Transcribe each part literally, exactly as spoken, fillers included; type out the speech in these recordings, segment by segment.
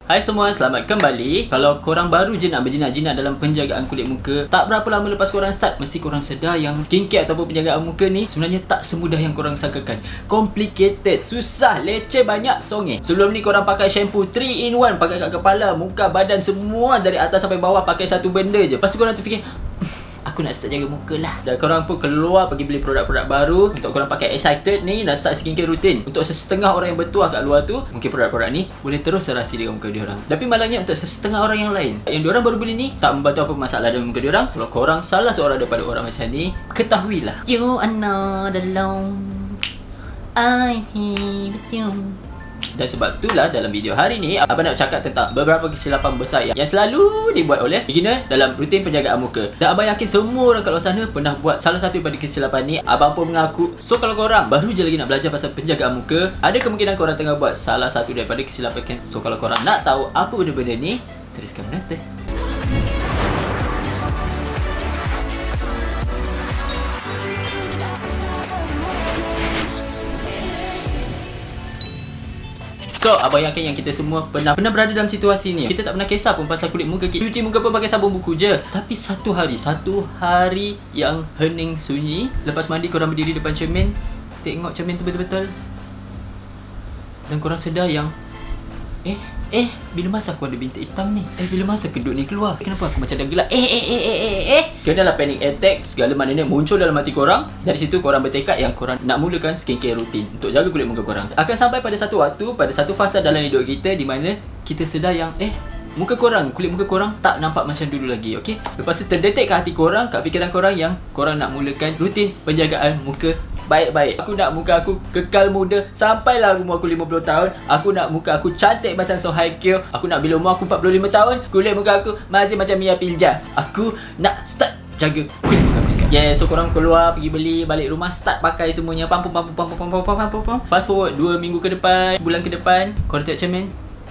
Hai semua, selamat kembali. Kalau korang baru je nak berjinak-jinak dalam penjagaan kulit muka, tak berapa lama lepas korang start, mesti korang sedar yang skincare ataupun penjagaan muka ni sebenarnya tak semudah yang korang sangkakan. Complicated, susah, leceh, banyak songe. Sebelum ni korang pakai shampoo three in one, pakai kat kepala, muka, badan, semua dari atas sampai bawah pakai satu benda je. Lepas tu korang terfikir, aku nak start jaga muka lah. Dan korang pun keluar pergi beli produk-produk baru. Untuk korang pakai excited ni, nak start skincare rutin. Untuk sesetengah orang yang bertuah kat luar tu, mungkin produk-produk ni boleh terus serasi dengan muka diorang. Tapi malangnya untuk sesetengah orang yang lain, yang diorang baru beli ni, tak membantu apa masalah dalam muka diorang. Kalau korang salah seorang daripada orang macam ni, ketahuilah, you are not alone, I'm here with you. Dan sebab itulah dalam video hari ni abang nak cakap tentang beberapa kesilapan besar yang, yang selalu dibuat oleh beginner dalam rutin penjagaan muka. Dan abang yakin semua orang kat luar sana pernah buat salah satu daripada kesilapan ni. Abang pun mengaku. So kalau korang baru je lagi nak belajar pasal penjagaan muka, ada kemungkinan korang tengah buat salah satu daripada kesilapan. So kalau korang nak tahu apa benda-benda ni, teruskan menonton. So, abang yakin yang kita semua pernah pernah berada dalam situasi ni. Kita tak pernah kisah pun pasal kulit muka kita. Cuci muka pun pakai sabun buku je. Tapi satu hari, satu hari yang hening sunyi, lepas mandi korang berdiri depan cermin, tengok cermin tu betul-betul, dan korang sedar yang Eh, eh, bila masa aku ada bintik hitam ni? Eh, bila masa kedut ni keluar? Kenapa aku macam dah gelap? Eh, eh, eh, eh, eh, eh. Kenalah panic attack, segala maknanya muncul dalam hati korang. Dari situ korang bertekad yang korang nak mulakan skincare rutin untuk jaga kulit muka korang. Akan sampai pada satu waktu, pada satu fasa dalam hidup kita di mana kita sedar yang Eh, muka korang, kulit muka korang tak nampak macam dulu lagi, okey? Lepas tu terdetek kat hati korang, kat fikiran korang yang korang nak mulakan rutin penjagaan muka baik-baik. Aku nak muka aku kekal muda sampailah umur aku lima puluh tahun. Aku nak muka aku cantik macam Song Hye Kyo. Aku nak bila umur aku empat puluh lima tahun, kulit muka aku masih macam Mia Pilja. Aku nak start jaga kulit muka aku sekarang. Yeah, so korang keluar, pergi beli, balik rumah, start pakai semuanya. Pam pam pam pam pam pam pam pam pam. Fast forward dua minggu ke depan, sebulan ke depan, korang tengok cermin,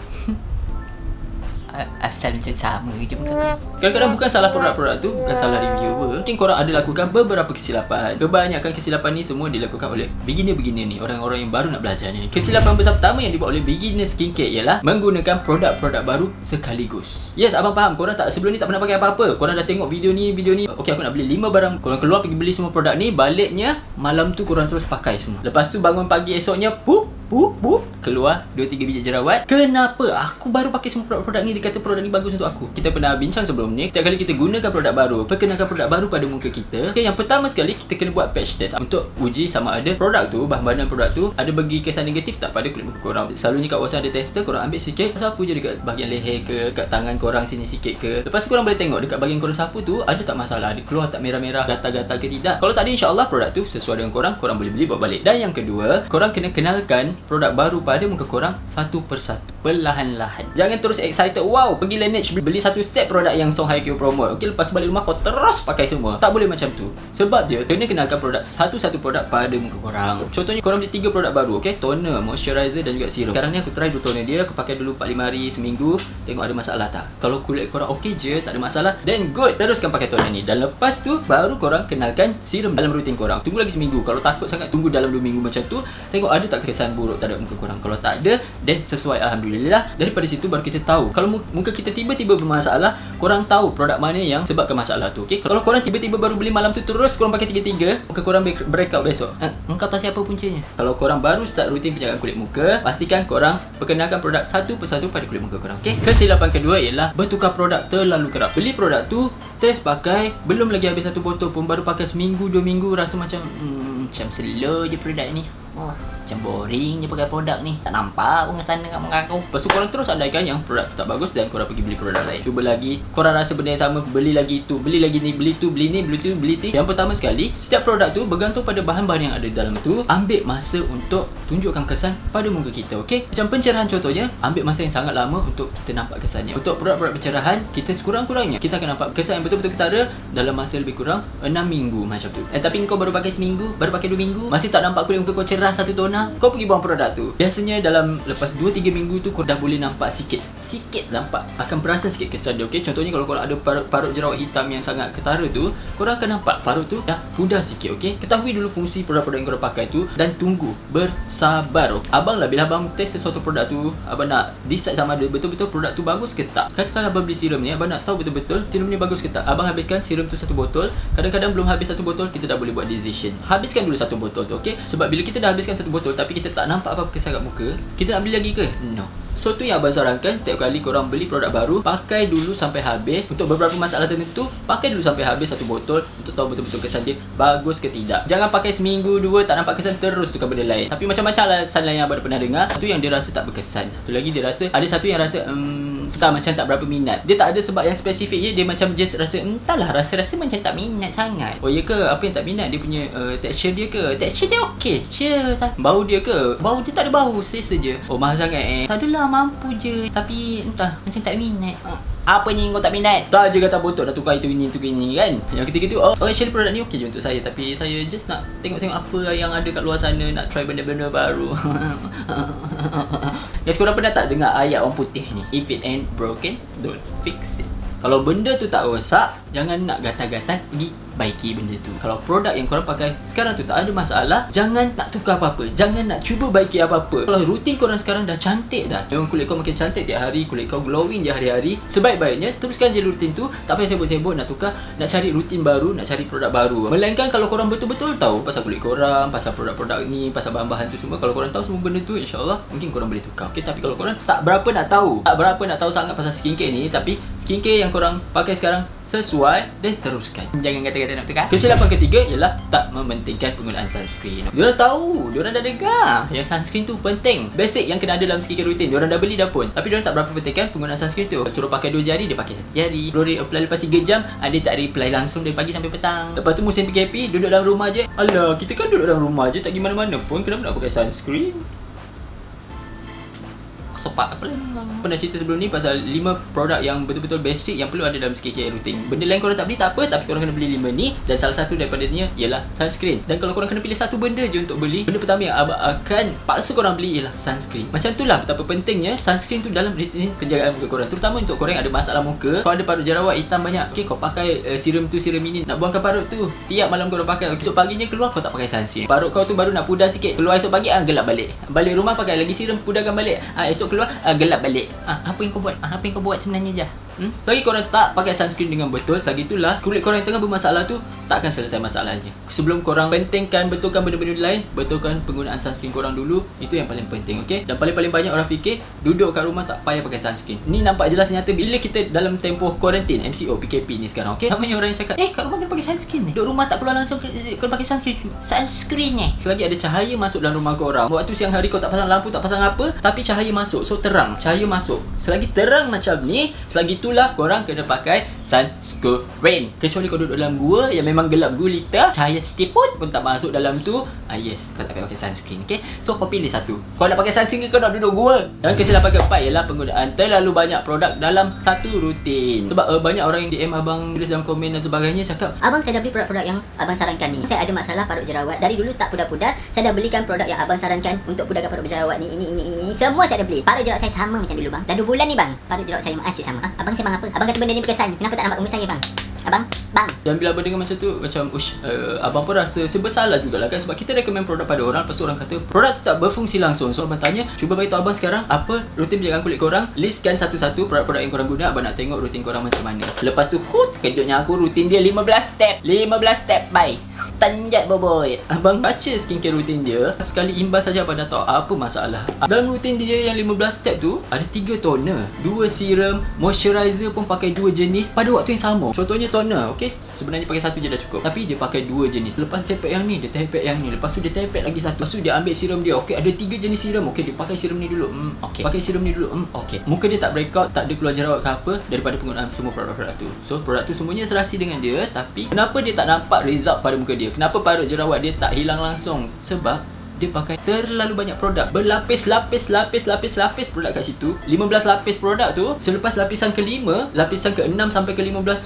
asal macam sama je muka aku. Kadang-kadang bukan salah produk-produk tu, bukan salah reviewer. Mungkin korang ada lakukan beberapa kesilapan. Kebanyakan kesilapan ni semua dilakukan oleh beginner-beginner ni, orang-orang yang baru nak belajar ni. Kesilapan besar pertama yang dibuat oleh beginner skincare ialah menggunakan produk-produk baru sekaligus. Yes, abang faham. Korang tak sebelum ni tak pernah pakai apa-apa. Korang dah tengok video ni, video ni. Okey, aku nak beli lima barang. Korang keluar pergi beli semua produk ni, baliknya malam tu korang terus pakai semua. Lepas tu bangun pagi esoknya, pup, pup, pup, keluar dua tiga biji jerawat. Kenapa? Aku baru pakai semua produk-produk ni, dia kata produk ni bagus untuk aku. Kita pernah bincang sebelum ni, setiap kali kita gunakan produk baru, perkenalkan produk baru pada muka kita, okay, yang pertama sekali kita kena buat patch test untuk uji sama ada produk tu, bahan-bahan produk tu ada bagi kesan negatif tak pada kulit muka korang. Selalunya kat WhatsApp ada tester, korang ambil sikit, sapu je dekat bahagian leher ke, kat tangan korang sini sikit ke. Lepas tu korang boleh tengok dekat bahagian korang sapu tu ada tak masalah, ada keluar tak merah-merah, gatal-gatal ke tidak. Kalau tak ada, insya-Allah produk tu sesuai dengan korang, korang boleh beli bawa balik. Dan yang kedua, korang kena kenalkan produk baru pada muka korang satu persatu, perlahan-lahan. Jangan terus excited, wow, pergi Laneige beli satu set produk yang Song Hye Kyo promote. Okey, lepas balik rumah kau terus pakai semua. Tak boleh macam tu. Sebab dia kena kenalkan produk satu-satu produk pada muka korang. Contohnya korang beli tiga produk baru, okey, toner, moisturizer dan juga serum. Sekarang ni aku try dua toner dia, aku pakai dulu empat lima hari, seminggu, tengok ada masalah tak. Kalau kulit korang okey je, tak ada masalah, then good, teruskan pakai toner ni. Dan lepas tu baru korang kenalkan serum dalam rutin korang. Tunggu lagi seminggu. Kalau takut sangat, tunggu dalam dua minggu macam tu, tengok ada tak kesan buruk terhadap muka korang. Kalau tak ada, then sesuai, alhamdulillah. Daripada situ baru kita tahu. Kalau muka kita tiba-tiba bermasalah, korang tahu produk mana yang sebabkan masalah tu, okey? Kalau korang tiba-tiba baru beli malam tu terus korang pakai tiga-tiga, muka korang breakout besok. Eh, engkau tahu siapa puncanya? Kalau korang baru start rutin penjagaan kulit muka, pastikan korang perkenalkan produk satu persatu pada kulit muka korang, okey? Kesilapan kedua ialah bertukar produk terlalu kerap. Beli produk tu, terus pakai, belum lagi habis satu botol pun, baru pakai seminggu, dua minggu, rasa macam hmm, macam slow je produk ni. Oh, macam boring je pakai produk ni. Tak nampak pun kesana kat muka aku. Lepas tu korang terus andaikan yang produk tu tak bagus dan korang pergi beli produk lain. Cuba lagi, korang rasa benda yang sama, beli lagi tu, beli lagi ni, beli tu, beli ni, beli tu, beli tu. Yang pertama sekali, setiap produk tu bergantung pada bahan-bahan yang ada dalam tu. Ambil masa untuk tunjukkan kesan pada muka kita, okey? Macam pencerahan contohnya, ambil masa yang sangat lama untuk kita nampak kesannya. Untuk produk-produk pencerahan, kita sekurang-kurangnya kita akan nampak kesan yang betul-betul ketara dalam masa lebih kurang enam minggu macam tu. Eh, tapi kau baru pakai seminggu, baru pakai dua minggu, masih tak nampak kulit muka kau cerah, merah satu toner, kau pergi buang produk tu. Biasanya dalam lepas dua tiga minggu tu kau dah boleh nampak sikit. Sikit nampak. Akan perasan sikit kesan dia, okey? Contohnya kalau korang ada parut, parut jerawat hitam yang sangat ketara tu, korang akan nampak parut tu dah pudar sikit, okey? Ketahui dulu fungsi produk-produk yang korang pakai tu dan tunggu, bersabar. Okay? Abang lah, bila abang test sesuatu produk tu, abang nak decide sama ada betul-betul produk tu bagus ke tak. Katakan abang beli serum ni, abang nak tahu betul-betul serum ni bagus ke tak. Abang habiskan serum tu satu botol. Kadang-kadang belum habis satu botol, kita dah boleh buat decision. Habiskan dulu satu botol tu, okey? Sebab bila kita dah habiskan satu botol tapi kita tak nampak apa-apa kesan kat muka, kita nak beli lagi ke? No. So tu yang abang sarankan, setiap kali korang beli produk baru, pakai dulu sampai habis. Untuk beberapa masalah tertentu, pakai dulu sampai habis satu botol untuk tahu betul-betul kesan dia bagus ke tidak. Jangan pakai seminggu, dua, tak nampak kesan, terus tukar benda lain. Tapi macam-macam alasan lain yang abang pernah dengar. Satu yang dia rasa tak berkesan, satu lagi dia rasa, ada satu yang rasa um, tak, macam tak berapa minat. Dia tak ada sebab yang spesifik je, dia macam just rasa entahlah, rasa-rasa macam tak minat sangat. Oh ya ke? Apa yang tak minat? Dia punya uh, texture dia ke? Texture dia okey, sure. Bau dia ke? Bau dia tak ada bau, selesa je. Oh mahal sangat eh? Tak adalah, mampu je, tapi entah macam tak minat. Apa ni kau tak minat? Tak je kata botol dah tukar itu ini, itu ini kan. Yang ketiga tu, oh, oh actually produk ni okey je untuk saya, tapi saya just nak tengok-tengok apa yang ada kat luar sana, nak try benda-benda baru. Guys, korang pernah tak dengar ayat orang putih ni? If it ain't broken, don't fix it. Kalau benda tu tak rosak, jangan nak gatal-gatal pergi baiki benda tu. Kalau produk yang korang pakai sekarang tu tak ada masalah, jangan nak tukar apa-apa, jangan nak cuba baiki apa-apa. Kalau rutin korang sekarang dah cantik dah, dengan kulit kau makin cantik tiap hari, kulit kau glowing je hari-hari, sebaik-baiknya teruskan je rutin tu. Tak payah sibuk-sibuk nak tukar, nak cari rutin baru, nak cari produk baru. Melainkan kalau korang betul-betul tahu pasal kulit korang, pasal produk-produk ni, pasal bahan-bahan tu semua, kalau korang tahu semua benda tu, insyaAllah mungkin korang boleh tukar. Okay, tapi kalau korang tak berapa nak tahu, tak berapa nak tahu sangat pasal skincare ni, tapi skincare yang korang pakai sekarang sesuai, dan teruskan. Jangan kata-kata nak tukar. Kesilapan ketiga ialah tak mementingkan penggunaan sunscreen. Diorang tahu, diorang dah dengar yang sunscreen tu penting, basic yang kena ada dalam skincare rutin. Diorang dah beli dah pun, tapi diorang tak berapa pentingkan penggunaan sunscreen tu. Suruh pakai dua jari, dia pakai satu jari. Suruh apply lepas tiga jam, dia tak reply langsung dari pagi sampai petang. Lepas tu musim P K P, duduk dalam rumah je. Alah, kita kan duduk dalam rumah je, tak pergi mana-mana pun, kenapa nak pakai sunscreen? Sepak apa lah. Pernah cerita sebelum ni pasal lima produk yang betul-betul basic yang perlu ada dalam skincare rutin. Benda lain korang tak beli tak apa, tapi korang kena beli lima ni, dan salah satu daripadanya ialah sunscreen. Dan kalau korang kena pilih satu benda je untuk beli, benda pertama yang abang akan paksa korang beli ialah sunscreen. Macam itulah betapa pentingnya sunscreen tu dalam rutin penjagaan muka korang, terutama untuk korang yang ada masalah muka. Kau ada parut jerawat hitam banyak, okey, kau pakai uh, serum tu, serum ini, nak buangkan parut tu, tiap malam korang pakai. Esok paginya keluar kau tak pakai sunscreen, parut kau tu baru nak pudar sikit, keluar esok pagi, ah, gelap balik. Balik rumah pakai lagi serum, pudarkan balik, ah, esok keluar, ah, gelap balik. Ah, apa yang kau buat? Ah, apa yang kau buat sebenarnya je? Hmm? Selagi korang tak pakai sunscreen dengan betul, selagi itulah kulit korang yang tengah bermasalah tu tak akan selesai masalahnya. Sebelum korang pentingkan, betulkan benda-benda lain, betulkan penggunaan sunscreen korang dulu. Itu yang paling penting, okey? Dan paling-paling banyak orang fikir duduk kat rumah tak payah pakai sunscreen. Ni nampak jelas nyata bila kita dalam tempoh kuarantin, M C O, P K P ni sekarang, okey? Namanya orang yang cakap, eh, kat rumah kena pakai sunscreen ni. Duduk rumah tak keluar langsung kena pakai sunscreen. Sunscreen ni. Selagi ada cahaya masuk dalam rumah korang, waktu siang hari kau tak pasang lampu, tak pasang apa, tapi cahaya masuk, so terang. Cahaya masuk. Selagi terang macam ni, selagi itulah korang kena pakai sunscreen. Kecuali kau duduk dalam gua yang memang gelap gulita, cahaya setipun pun tak masuk dalam tu, ah yes, kau tak payah pakai sunscreen, okey? So kau pilih satu. Kau nak pakai sunscreen ke kau nak duduk gua? Dan kesilapan keempat ialah penggunaan terlalu banyak produk dalam satu rutin. Sebab uh, banyak orang yang D M abang, tulis dalam komen dan sebagainya, cakap, abang saya dah beli produk-produk yang abang sarankan ni. Saya ada masalah parut jerawat, dari dulu tak pudar-pudar. Saya dah belikan produk yang abang sarankan untuk pudarkan parut jerawat ni, ini, ini, ini, ini. Semua saya dah beli. Parut jerawat saya sama macam dulu bang. Dah dua bulan ni bang, parut jerawat saya masih sama. Ha? Abang saya bang apa? Abang kata benda ni berkesan, kenapa tak nampak muka saya bang? Abang, bang. Dan bila abang dengar macam tu, macam ush, uh, abang pun rasa sebersalah jugalah kan, sebab kita recommend produk pada orang, lepas tu orang kata produk tu tak berfungsi langsung. So abang tanya, cuba bagi tahu abang sekarang apa rutin penjagaan kulit korang, listkan satu-satu produk-produk yang korang guna. Abang nak tengok rutin korang macam mana. Lepas tu, hut, kejutnya aku rutin dia lima belas step. lima belas step, bye. Tanjat boboy. Abang baca skincare rutin dia, sekali imbas saja abang dah tahu apa masalah. Dalam rutin dia yang lima belas step tu, ada tiga toner, dua serum, moisturizer pun pakai dua jenis pada waktu yang sama. Contohnya toner, okey? Sebenarnya pakai satu je dah cukup, tapi dia pakai dua jenis. Lepas tepek yang ni, dia tepek yang ni. Lepas tu dia tepek lagi satu. Lepas tu dia ambil serum dia. Okey, ada tiga jenis serum. Okey, dia pakai serum ni dulu. Hmm, okey. Pakai serum ni dulu. Hmm, okey. Muka dia tak breakout, tak ada keluar jerawat ke apa daripada penggunaan semua produk-produk tu. So, produk tu semuanya serasi dengan dia, tapi kenapa dia tak nampak result pada muka dia? Kenapa parut jerawat dia tak hilang langsung? Sebab dia pakai terlalu banyak produk, berlapis-lapis, lapis-lapis, lapis produk kat situ. lima belas lapis produk tu, selepas lapisan kelima, lapisan ke enam sampai ke lima belas tu,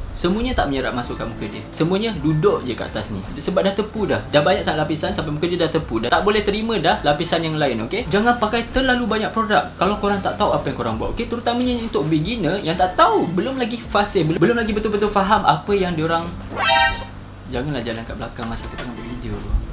semuanya tak menyerap masuk kat muka dia. Semuanya duduk je kat atas ni. Sebab dah tepu dah. Dah banyak sangat lapisan sampai muka dia dah tepu. Dah tak boleh terima dah lapisan yang lain, okey? Jangan pakai terlalu banyak produk kalau korang tak tahu apa yang korang buat, okey? Terutamanya untuk beginner yang tak tahu, belum lagi fasih, belum, belum lagi betul-betul faham apa yang diorang. Janganlah jalan kat belakang masa kita tengah buat video.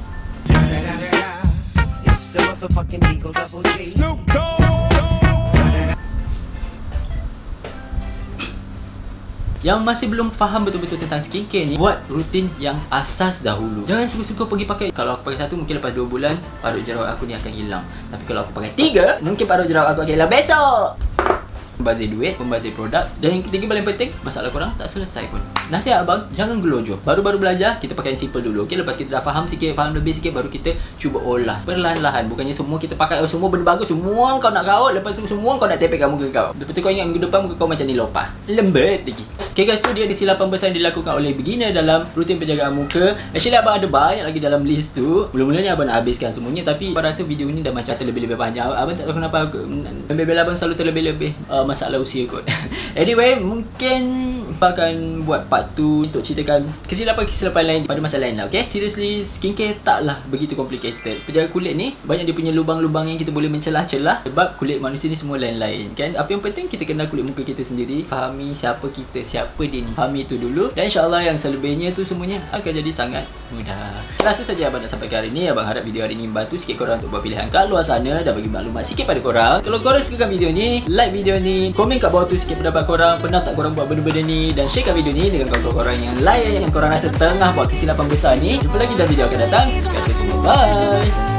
Yang masih belum faham betul-betul tentang skincare ni, buat rutin yang asas dahulu. Jangan suka-suka pergi pakai. Kalau aku pakai satu, mungkin lepas dua bulan parut jerawat aku ni akan hilang. Tapi kalau aku pakai tiga, mungkin parut jerawat aku akan hilang besok. Membazir duit, membazir produk. Dan yang ketiga paling penting, masalah korang tak selesai pun. Nasihat abang, jangan gelojoh. Baru-baru belajar, kita pakai yang simple dulu, okey? Lepas kita dah faham sikit, faham lebih sikit, baru kita cuba olah perlahan-lahan. Bukannya semua kita pakai, oh, semua benda bagus, semua kau nak kaut, lepas tu semua kau nak tepek kat muka kau. Lepas tu kau ingat minggu depan muka kau macam ni lopah, lembut lagi. Okay guys, tu dia kesilapan besar yang dilakukan oleh beginner dalam rutin penjagaan muka. Actually abang ada banyak lagi dalam list tu. Mula-mulanya abang nak habiskan semuanya, tapi abang rasa video ni dah macam terlebih-lebih panjang. Abang tak tahu kenapa aku membebel abang selalu terlebih-lebih uh, masalah usia kot. Anyway, mungkin abang akan buat part tu untuk ceritakan kesilapan-kesilapan lain pada masa lain lah, okay? Seriously, skincare taklah begitu complicated. Penjaga kulit ni banyak dia punya lubang-lubang yang kita boleh mencelah-celah. Sebab kulit manusia ni semua lain-lain, kan? Apa yang penting kita kenal kulit muka kita sendiri, fahami siapa kita, siapa apa dia ni. Fahami itu dulu. Dan insyaAllah yang selebihnya tu semuanya akan jadi sangat mudah. Nah, tu saja abang nak sampaikan hari ni. Abang harap video hari ni bantu sikit korang untuk buat pilihan kat luar sana dan bagi maklumat sikit pada korang. Kalau korang sukakan video ni, like video ni, komen kat bawah tu sikit pendapat korang. Pernah tak korang buat benda-benda ni? Dan share kat video ni dengan kawan-kawan korang yang lain yang korang rasa tengah buat kesilapan besar ni. Jumpa lagi dalam video akan datang. Terima kasih semua. Bye.